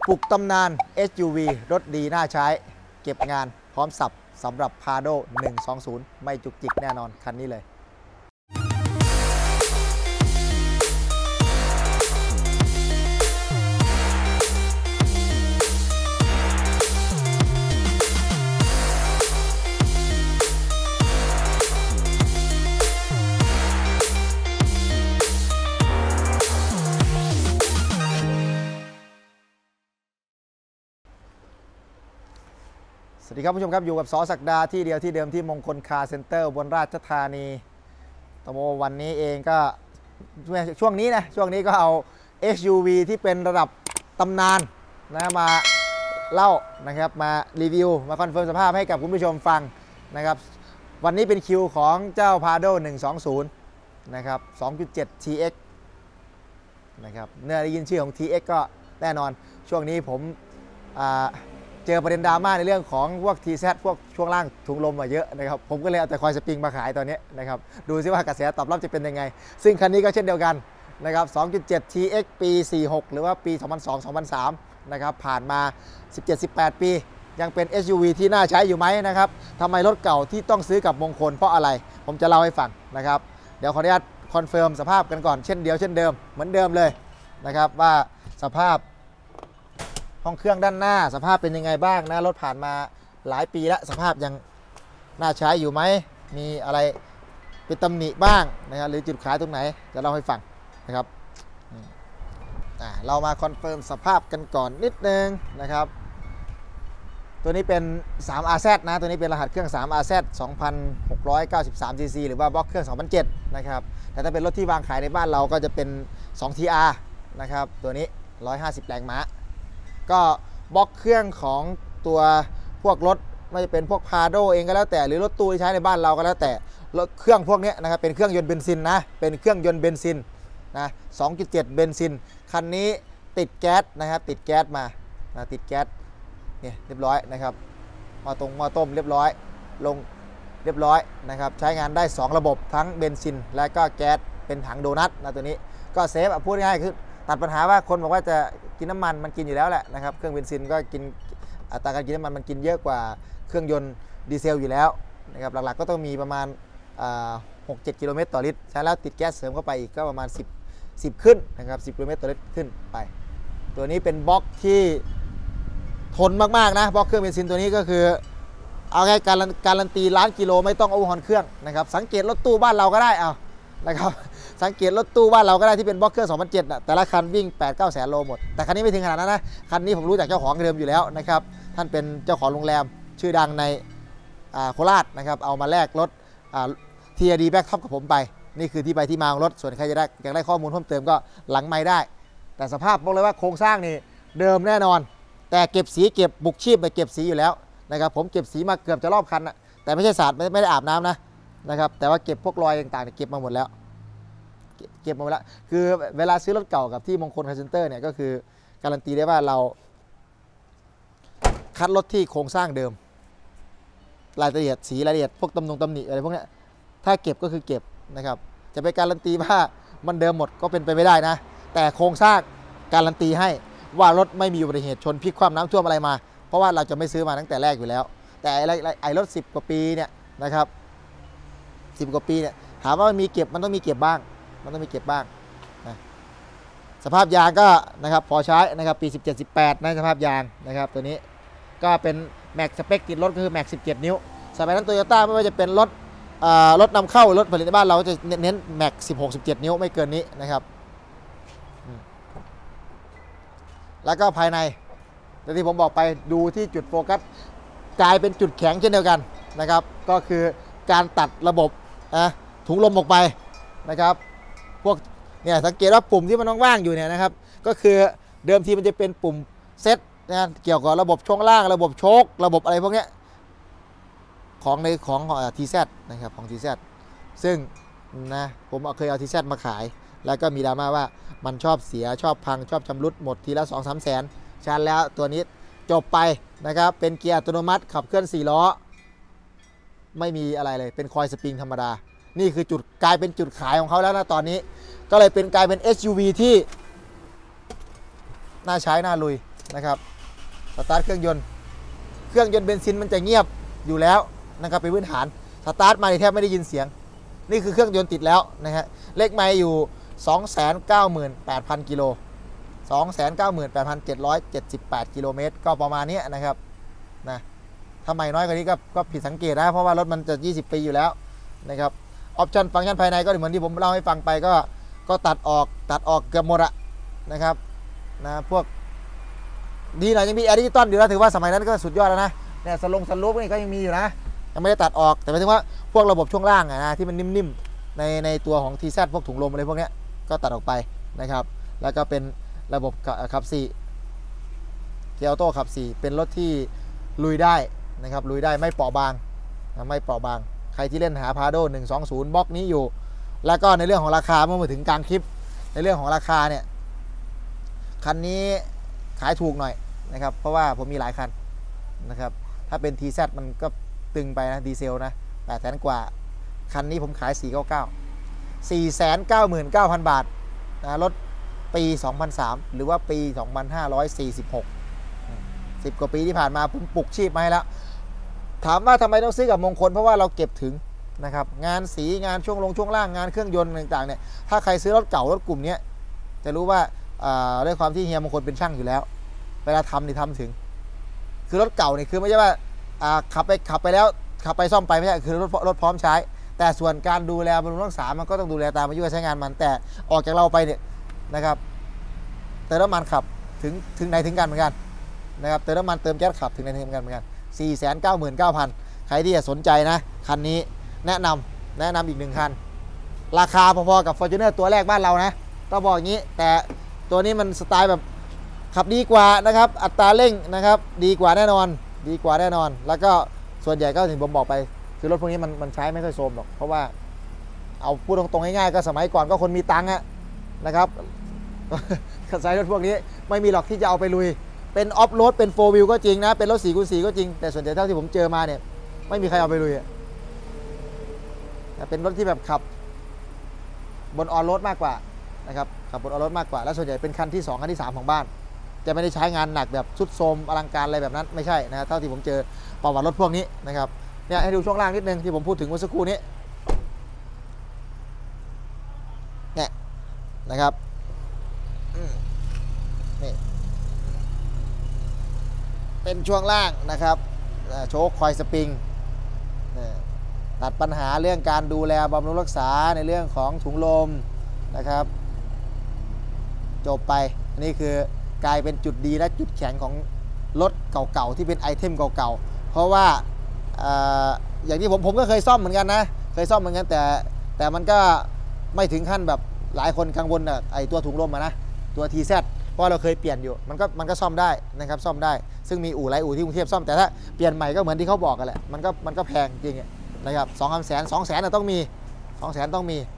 ปลุกตำนาน SUV รถดีน่าใช้เก็บงานพร้อมสับสำหรับ Prado 120 ไม่จุกจิกแน่นอนคันนี้เลยสวัสดีครับผู้ชมครับอยู่กับสศักดาที่เดียวที่เดิมที่มงคลคาร์เซ็นเตอร์บนราชธานีตโมวันนี้เองก็ช่วงนี้ก็เอา SUV ที่เป็นระดับตำนานนะมาเล่านะครับมารีวิวมาคอนเฟิร์มสภาพให้กับคุณผู้ชมฟังนะครับวันนี้เป็นคิวของเจ้า Prado 120 นะครับ 2.7 TX นะครับเนื่อได้ยินชื่อของ TX ก็แน่นอนช่วงนี้ผมเจอประเด็นดราม่าในเรื่องของพวก TZ พวกช่วงล่างถุงลมมาเยอะนะครับผมก็เลยเอาแต่คอยสปริงมาขายตอนนี้นะครับดูซิว่ากระแสตอบรับจะเป็นยังไงซึ่งคันนี้ก็เช่นเดียวกันนะครับ 2.7 TX ปี 46 หรือว่าปี 2002-2003 นะครับผ่านมา 17-18 ปียังเป็น SUV ที่น่าใช้อยู่ไหมนะครับทำไมรถเก่าที่ต้องซื้อกับมงคลเพราะอะไรผมจะเล่าให้ฟังนะครับเดี๋ยวขออนุญาตคอนเฟิร์มสภาพกันก่อนเช่นเดิมเหมือนเดิมเลยนะครับว่าสภาพห้องเครื่องด้านหน้าสภาพเป็นยังไงบ้างนะรถผ่านมาหลายปีแล้วสภาพยังน่าใช้อยู่ไหมมีอะไรเป็นตำหนิบ้างนะครับหรือจุดขายตรงไหนจะเล่าให้ฟังนะครับเรามาคอนเฟิร์มสภาพกันก่อนนิดนึงนะครับตัวนี้เป็น 3RZ นะตัวนี้เป็นรหัสเครื่อง 3RZ 2,693 cc หรือว่าบล็อกเครื่อง 2007 นะครับแต่ถ้าเป็นรถที่วางขายในบ้านเราก็จะเป็น 2TR นะครับตัวนี้ 150 แรงม้าก็บล็อกเครื่องของตัวพวกรถไม่จะเป็นพวก Prado เองก็แล้วแต่หรือรถตู้ที่ใช้ในบ้านเราก็แล้วแต่รถเครื่องพวกนี้นะครับเป็นเครื่องยนต์เบนซินนะเป็นเครื่องยนต์เบนซินนะ 2.7 เบนซินคันนี้ติดแก๊สนะครับติดแก๊สมานะติดแก๊สเนี่ยเรียบร้อยนะครับหม้อต้มเรียบร้อยลงเรียบร้อยนะครับใช้งานได้2ระบบทั้งเบนซินและก็แก๊สเป็นถังโดนัทนะตัวนี้ก็เซฟพูดง่ายๆคือตัดปัญหาว่าคนบอกว่าจะกินน้ำมันกินอยู่แล้วแหละนะครับเครื่องเบนซินก็กินอัตราการกินน้ำมันกินเยอะกว่าเครื่องยนต์ดีเซลอยู่แล้วนะครับหลักๆก็ต้องมีประมาณ6-7 กิโลเมตรต่อลิตรใช้แล้วติดแก๊สเสริมเข้าไปอีกก็ประมาณ10ขึ้นนะครับ10 กิโลเมตรต่อลิตรขึ้นไปตัวนี้เป็นบล็อกที่ทนมากๆนะบล็อกเครื่องเบนซินตัวนี้ก็คือเอาแค่การันตีล้านกิโลไม่ต้องโอเวอร์ฮอลเครื่องนะครับสังเกตรถตู้บ้านเราก็ได้เอานะครับสังเกตรถตู้บ้านเราก็ได้ที่เป็นบล็อกเครื่อง 2007นะแต่ละคันวิ่ง 8-9 แสนโลหมดแต่คันนี้ไม่ถึงขนาดนั้นนะคันนี้ผมรู้จากเจ้าของเดิมอยู่แล้วนะครับท่านเป็นเจ้าของโรงแรมชื่อดังในโคราชนะครับเอามาแลกรถTRDแบ็คท็อปกับผมไปนี่คือที่ไปที่มาของรถส่วนใครจะได้อยากได้ข้อมูลเพิ่มเติมก็หลังไมค์ได้แต่สภาพบอกเลยว่าโครงสร้างนี่เดิมแน่นอนแต่เก็บสีเก็บบุกชีพไปเก็บสีอยู่แล้วนะครับผมเก็บสีมาเกือบจะรอบคันนะแต่ไม่ใช่สาดไม่ได้อาบน้ำนะครับแต่ว่าเก็บพวกรอยต่างๆเก็บมาหมดแล้วเก็บมาหมดแล้วคือเวลาซื้อรถเก่ากับที่มงคลคาร์เซ็นเตอร์เนี่ยก็คือการันตีได้ว่าเราคัดรถที่โครงสร้างเดิมรายละเอียดสีรายละเอียดพวกตำหนิอะไรพวกนี้ถ้าเก็บก็คือเก็บนะครับจะไปการันตีว่ามันเดิมหมดก็เป็นไปไม่ได้นะแต่โครงสร้างการันตีให้ว่ารถไม่มีอุบัติเหตุชนพลิกคว่ำน้ำท่วมอะไรมาเพราะว่าเราจะไม่ซื้อมาตั้งแต่แรกอยู่แล้วแต่ไอ้รถ10 กว่าปีเนี่ยนะครับ10 กว่าปีเนี่ยถามว่ามันมีเก็บมันต้องมีเก็บบ้างนะสภาพยางก็นะครับพอใช้นะครับปี 17-18 นะสภาพยางนะครับตัวนี้ก็เป็นแม็กสเปคติดรถก็คือแม็ก17 นิ้วสมัยนั้นโตโยต้าไม่ว่าจะเป็นรถนำเข้ารถผลิตในบ้านเราก็จะเน้นแม็ก16-17 นิ้วไม่เกินนี้นะครับแล้วก็ภายในที่ผมบอกไปดูที่จุดโฟกัสกลายเป็นจุดแข็งเช่นเดียวกันนะครับก็คือการตัดระบบถุงลมออกไปนะครับพวกเนี่ยสังเกตว่าปุ่มที่มันว่างๆอยู่เนี่ยนะครับก็คือเดิมทีมันจะเป็นปุ่มเซตนะเกี่ยวกับระบบช่วงล่างระบบโชคระบบอะไรพวกนี้ของTZนะครับของTZซึ่งนะผมเคยเอาTZมาขายแล้วก็มีดราม่าว่ามันชอบเสียชอบพังชอบชำรุดหมดทีละ 2-3 แสนชันแล้วตัวนี้จบไปนะครับเป็นเกียร์อัตโนมัติขับเคลื่อน4 ล้อไม่มีอะไรเลยเป็นคอยสปริงธรรมดานี่คือจุดกลายเป็นจุดขายของเขาแล้วนะตอนนี้ก็เลยกลายเป็น SUV ที่น่าใช้น่าลุยนะครับสตาร์ทเครื่องยนต์เบนซินมันจะเงียบอยู่แล้วนะครับเป็นพื้นฐานสตาร์ทมาแทบไม่ได้ยินเสียงนี่คือเครื่องยนต์ติดแล้วนะฮะเลขไมล์อยู่ 298,000 กิโล 298,778 กิโลเมตรก็ประมาณนี้นะครับนะถ้าไม่น้อยกว่านี้ก็ผิดสังเกตนะเพราะว่ารถมันจะ20 ปีอยู่แล้วนะครับออปชั่นฟังก์ชันภายในก็เหมือนที่ผมเล่าให้ฟังไปก็ตัดออกเกือบหมดอะนะครับนะพวกดีหน่อยยังมีแอร์ดิจิตอลอยู่แล้วถือว่าสมัยนั้นก็สุดยอดแล้วนะเนี่ยสลูปนี่ก็ยังมีอยู่นะยังไม่ได้ตัดออกแต่หมายถึงว่าพวกระบบช่วงล่างนะที่มันนิ่มๆในตัวของ TZ พวกถุงลมอะไรพวกนี้ก็ตัดออกไปนะครับแล้วก็เป็นระบบขับ4เกียร์ออโต้ขับ4เป็นรถที่ลุยได้นะครับลุยได้ไม่เปราะบางใครที่เล่นหา Prado 120บล็อกนี้อยู่แล้วก็ในเรื่องของราคาเมื่อมาถึงกลางคลิปในเรื่องของราคาเนี่ยคันนี้ขายถูกหน่อยนะครับเพราะว่าผมมีหลายคันนะครับถ้าเป็น TZ มันก็ตึงไปนะดีเซลนะ800,000 กว่าคันนี้ผมขาย499,000 บาทนะรถปี 2003 หรือว่าปี 2546 10 กว่าปีที่ผ่านมาผมปลุกชีพมาให้แล้วถามว่าทำไมต้องซื้อกับมงคลเพราะว่าเราเก็บถึงนะครับงานสีงานช่วงล่างงานเครื่องยนต์ต่างๆเนี่ยถ้าใครซื้อรถเก่ารถกลุ่มนี้จะรู้ว่าด้วยความที่เฮียมงคลเป็นช่างอยู่แล้วเวลาทำนี่ทำถึงคือรถเก่านี่คือไม่ใช่ว่าขับไปแล้วขับไปซ่อมไปไม่ใช่คือรถพร้อมใช้แต่ส่วนการดูแลบำรุงรักษามันก็ต้องดูแลตามอายุการใช้งานมันแต่ออกจากเราไปเนี่ยนะครับเติมน้ำมันขับถึงไหนถึงกันเหมือนกันนะครับเติมน้ำมันเติมแก๊สขับถึงไหนถึงกันเหมือนกัน 499,000 ใครที่จะสนใจนะคันนี้แนะนำอีก1คันราคาพอๆกับ Fortuner ตัวแรกบ้านเรานะต้องบอกอย่างนี้แต่ตัวนี้มันสไตล์แบบขับดีกว่านะครับอัตราเร่งนะครับดีกว่าแน่นอนแล้วก็ส่วนใหญ่ก็ถึงผมบอกไปคือรถพวกนี้มันใช้ไม่ค่อยโซมหรอกเพราะว่าเอาพูดตรงๆง่ายๆก็สมัยก่อนก็คนมีตังค์นะครับใช้รถพวกนี้ไม่มีหรอกที่จะเอาไปลุยเป็นออฟโรดเป็น4 wheel ก็จริงนะเป็นรถ 4x4 ก็จริงแต่ส่วนใหญ่เท่าที่ผมเจอมาเนี่ยไม่มีใครเอาไปลุยเป็นรถที่แบบขับบนออนโรดมากกว่านะครับขับบนออนโรดมากกว่าแล้วส่วนใหญ่เป็นคันที่2คันที่3ของบ้านจะไม่ได้ใช้งานหนักแบบสุดโทรมอลังการอะไรแบบนั้นไม่ใช่นะเท่าที่ผมเจอประวัติรถพวกนี้นะครับเนี่ยให้ดูช่วงล่างนิดนึงที่ผมพูดถึงเมื่อสักครู่นี้เนี่ยนะครับนี่เป็นช่วงล่างนะครับโชคคอยสปริงตัดปัญหาเรื่องการดูแลบำรุงรักษาในเรื่องของถุงลมนะครับจบไปนี่คือกลายเป็นจุดดีและจุดแข็งของรถเก่าๆที่เป็นไอเทมเก่าๆเพราะว่าอย่างที่ผมก็เคยซ่อมเหมือนกันนะแต่มันก็ไม่ถึงขั้นแบบหลายคนกังวลไอตัวถุงลมนะตัว TZ เพราะเราเคยเปลี่ยนอยู่มันก็ซ่อมได้นะครับซ่อมได้ซึ่งมีหลายอู่ที่กรุงเทพซ่อมแต่ถ้าเปลี่ยนใหม่ก็เหมือนที่เขาบอกกันแหละมันก็แพงจริงนะครับ200,000ต้องมี200,000ต้องมี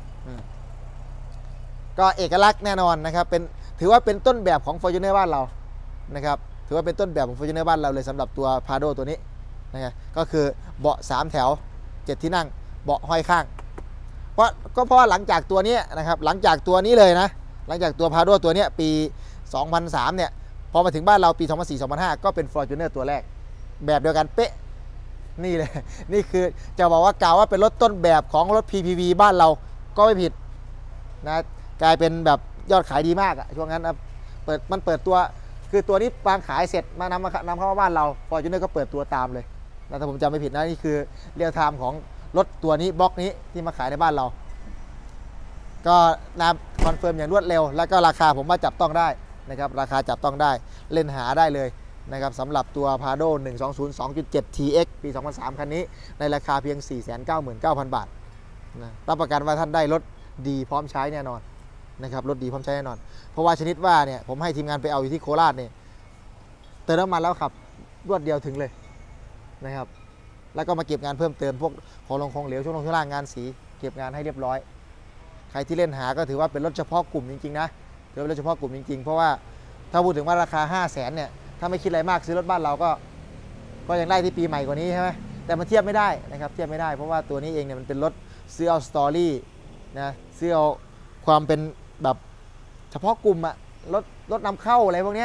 ก็เอกลักษณ์แน่นอนนะครับถือว่าเป็นต้นแบบของ Fortuner บ้านเรานะครับถือว่าเป็นต้นแบบของ Fortuner บ้านเราเลยสำหรับตัว Prado ตัวนี้นะครับก็คือเบาะ3แถว7ที่นั่งเบาะห้อยข้างเพราะหลังจากตัวนี้นะครับหลังจากตัวนี้เลยนะหลังจากตัว Prado ตัวนี้ปี 2003 เนี่ยพอมาถึงบ้านเราปี 2004-2005 ก็เป็น Fortuner ตัวแรกแบบเดียวกันเป๊ะนี่เลยนี่คือจะบอกว่ากล่าวว่าเป็นรถต้นแบบของรถ PPV บ้านเราก็ไม่ผิดนะกลายเป็นแบบยอดขายดีมากช่วงนั้นเปิดตัวคือตัวนี้วางขายเสร็จมานำเข้ามาบ้านเราFortunerก็เปิดตัวตามเลยนะถ้าผมจำไม่ผิดนะนี่คือเรียลไทม์ของรถตัวนี้บล็อกนี้ที่มาขายในบ้านเราก็คอนเฟิร์มอย่างรวดเร็วแล้วก็ราคาผมว่าจับต้องได้นะครับราคาจับต้องได้เล่นหาได้เลยนะครับสำหรับตัว Prado 120 2.7 TX ปี 2003 คันนี้ในราคาเพียง 499,000 บาทนะรับประกันว่าท่านได้รถดีพร้อมใช้แน่นอนนะครับรถดีพร้อมใช้แน่นอนเพราะว่าชนิดว่าเนี่ยผมให้ทีมงานไปเอาอยู่ที่โคราชเนี่ยเติมน้ำมันแล้วขับรวดเดียวถึงเลยนะครับแล้วก็มาเก็บงานเพิ่มเติมพวกของเหลวช่วงล่างงานสีเก็บงานให้เรียบร้อยใครที่เล่นหาก็ถือว่าเป็นรถเฉพาะกลุ่มจริงๆนะถือเป็นรถเฉพาะกลุ่มจริงๆเพราะว่าถ้าพูดถึงว่าราคา 500,000 เนี่ยถ้าไม่คิดอะไรมากซื้อรถบ้านเราก็ยังได้ที่ปีใหม่กว่านี้ใช่ไหมแต่มันเทียบไม่ได้นะครับเทียบไม่ได้เพราะว่าตัวนี้เองเนี่ยมันเป็นรถซื้อเอาสตอรี่นะซื้อเอาความเป็นแบบเฉพาะกลุ่มรถนำเข้าอะไรพวกนี้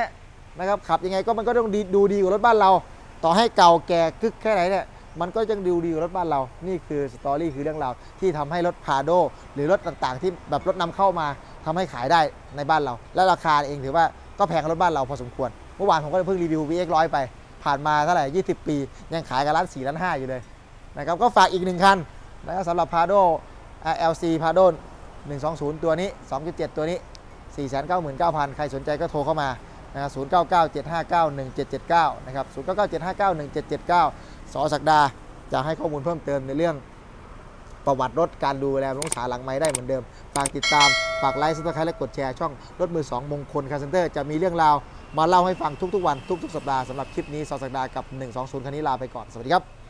นะครับขับยังไงก็มันก็ต้องดูดีกว่ารถบ้านเราต่อให้เก่าแก่กึกแค่ไหนเนี่ยมันก็ยังดูดีกว่ารถบ้านเรานี่คือสตอรี่คือเรื่องราวที่ทำให้รถพาโดหรือรถต่างๆที่แบบรถนำเข้ามาทำให้ขายได้ในบ้านเราและราคาเองถือว่าก็แพงกว่ารถบ้านเราพอสมควรเมื่อวานผมก็เพิ่งรีวิว VX 100ไปผ่านมาเท่าไหร่20 ปียังขายกัน1.4 ล้าน 5อยู่เลยนะครับก็ฝากอีก1คันนะครับสำหรับ Prado LC Prado 120 ตัวนี้ 2.7 ตัวนี้ 499,000 ใครสนใจก็โทรเข้ามานะครับ0997591779 นะครับ0997591779 สศักดาจะให้ข้อมูลเพิ่มเติมในเรื่องประวัติรถการดูแลรักษาหลังไม้ได้เหมือนเดิมฝากติดตามฝากไลค์ซับสไครต์และกดแชร์ช่องรถมือ2มงคลคาร์เซ็นเตอร์จะมีเรื่องราวมาเล่าให้ฟังทุกๆวันทุกๆสัปดาห์สำหรับคลิปนี้สศักดากับ120คันนี้ลาไปก่อนสวัสดีครับ